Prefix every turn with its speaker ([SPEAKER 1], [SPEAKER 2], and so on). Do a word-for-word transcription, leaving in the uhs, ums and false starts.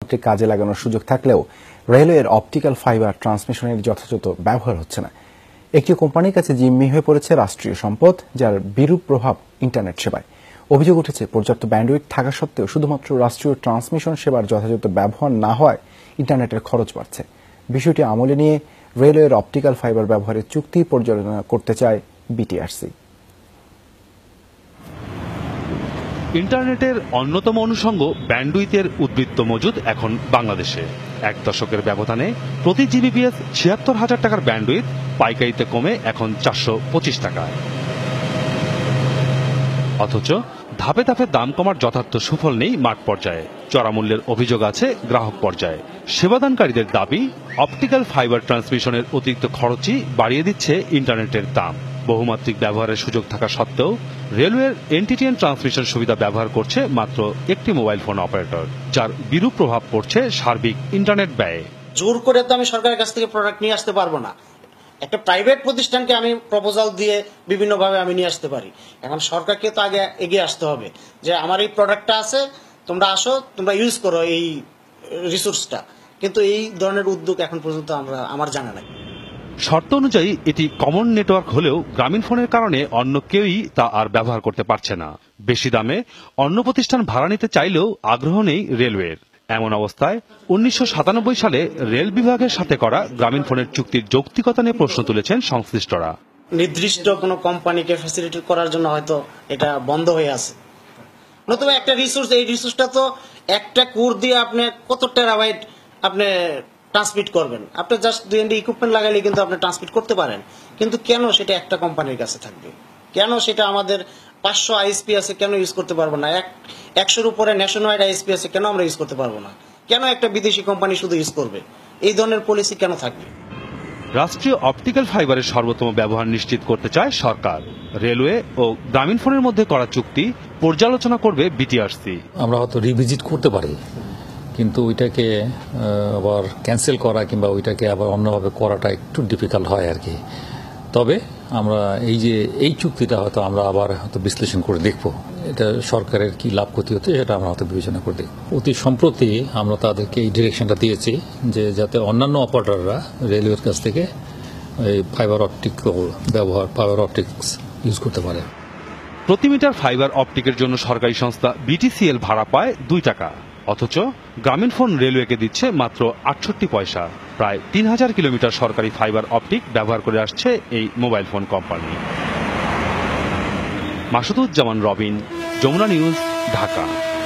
[SPEAKER 1] কাজে লাগানোর সুযোগ থাকলেও রেলওয়ের অপটিক্যাল ফাইবার ট্রান্সমিশনের যথাযথ ব্যবহার হচ্ছে না। একটি কোম্পানির কাছে জিম্মি হয়ে পড়েছে রাষ্ট্রীয় সম্পদ, যার বিরূপ প্রভাব ইন্টারনেট সেবায়। অভিযোগ উঠেছে, পর্যাপ্ত ব্যান্ডউইথ থাকা সত্ত্বেও শুধুমাত্র রাষ্ট্রীয় ট্রান্সমিশন সেবার যথাযথ ব্যবহার না হওয়ায় ইন্টারনেটের খরচ বাড়ছে। বিষয়টি আমলে নিয়ে রেলওয়ের অপটিক্যাল ফাইবার ব্যবহারের চুক্তি পর্যালোচনা করতে চায় বিটিআরসি।
[SPEAKER 2] ইন্টারনেটের অন্যতম অনুষঙ্গ ব্যান্ডউইথের উদ্বৃত্ত মজুদ এখন বাংলাদেশে। এক দশকের ব্যবধানে প্রতি জিবিপিএস ছিয়াত্তর হাজার টাকার ব্যান্ডউইথ পাইকারিতে কমে এখন চারশো পঁচিশ টাকায়। অথচ ধাপে ধাপে দাম কমার যথার্থ সুফল নেই মাঠ পর্যায়ে। চড়া মূল্যের অভিযোগ আছে গ্রাহক পর্যায়ে। সেবাদানকারীদের দাবি, অপটিক্যাল ফাইবার ট্রান্সমিশনের অতিরিক্ত খরচই বাড়িয়ে দিচ্ছে ইন্টারনেটের দাম। বহুমাত্রিক ব্যবহারের সুযোগ থাকা সত্ত্বেও রেলওয়ের এনটিটিএন ট্রান্সমিশন সুবিধা ব্যবহার করছে মাত্র একটি মোবাইল ফোন অপারেটর, যার বিরূপ প্রভাব পড়ছে সার্বিক ইন্টারনেট ব্যয়ে।
[SPEAKER 3] জোর করে তো আমি সরকারের কাছ থেকে প্রোডাক্ট নিয়ে আসতে পারবো না। একটা প্রাইভেট প্রতিষ্ঠানকে আমি প্রপোজাল দিয়ে বিভিন্নভাবে আমি নিয়ে আসতে পারি। এখন সরকারকে তো আগে এগিয়ে আসতে হবে যে আমার এই প্রোডাক্টটা আছে, তোমরা আসো, তোমরা ইউজ করো এই রিসোর্সটা। কিন্তু এই ধরনের উদ্যোগ এখন পর্যন্ত আমরা আমার জানা নাই।
[SPEAKER 2] শর্ত অনুযায়ী এটি কমন নেটওয়ার্ক হলেও গ্রামীণ ফোনের কারণে অন্য কেউই তা আর ব্যবহার করতে পারছে না। বেশি দামে অন্য প্রতিষ্ঠান ভাড়া নিতে চাইলেও আগ্রহ নেই রেলওয়ের। এমন অবস্থায় উনিশশো সাতানব্বই সালে রেল বিভাগের সাথে করা গ্রামীণ ফোনের চুক্তির যৌক্তিকতা নিয়ে প্রশ্ন তুলেছেন সংশ্লিষ্টরা।
[SPEAKER 3] নির্দিষ্ট কোনো কোম্পানিকে ফ্যাসিলিটেট করার জন্য হয়তো এটা বন্ধ হয়ে আছে। নতুবা একটা রিসোর্স, এই রিসোর্সটা তো একটা কোর দিয়ে আপনি কত টেরাবাইট আপনি ট্রান্সমিট করবেন। আপনি জাস্ট দুই এনডি ইকুইপমেন্ট লাগালে কিন্তু আপনি ট্রান্সমিট করতে পারেন। কিন্তু কেন সেটা একটা কোম্পানির কাছে থাকবে? কেন সেটা আমাদের পাঁচশো আইএসপি আছে, কেন ইউজ করতে পারবো না? এক একশোর উপরে ন্যাশন ওয়াইড আইএসপি আছে, কেন আমরা ইউজ করতে পারবো না? কেন একটা বিদেশি কোম্পানি শুধু ইউজ করবে? এই ধরনের পলিসি কেন থাকবে?
[SPEAKER 2] রাষ্ট্রীয় অপটিক্যাল ফাইবারের সর্বোত্তম ব্যবহার নিশ্চিত করতে চায় সরকার। রেলওয়ে ও গ্রামীণ ফোনের মধ্যে করা চুক্তি পর্যালোচনা করবে বিটিআরসি।
[SPEAKER 4] আমরা হয়তো রিভিজিট করতে পারি, কিন্তু ওইটাকে আবার ক্যান্সেল করা কিংবা ওইটাকে আবার অন্যভাবে করাটা একটু ডিফিকাল্ট হয় আর কি। তবে আমরা এই যে এই চুক্তিটা হয়তো আমরা আবার হয়তো বিশ্লেষণ করে দেখব, এটা সরকারের কি লাভ ক্ষতি হতে সেটা আমরা হয়তো বিবেচনা করে দেখব। অতি সম্প্রতি আমরা তাদেরকে এই ডিরেকশনটা দিয়েছি যে যাতে অন্যান্য অপারেটররা রেলওয়ের কাছ থেকে এই ফাইবার অপটিক ব্যবহার ফাইবার অপটিক্স ইউজ করতে পারে।
[SPEAKER 2] প্রতি মিটার ফাইবার অপটিকের জন্য সরকারি সংস্থা বিটিসিএল ভাড়া পায় দুই টাকা, অথচ গ্রামীণ ফোন রেলওয়েকে দিচ্ছে মাত্র আটষট্টি পয়সা। প্রায় তিন হাজার কিলোমিটার সরকারি ফাইবার অপটিক ব্যবহার করে আসছে এই mobile phone company. Masuduzzaman Robin, Jamuna news, Dhaka.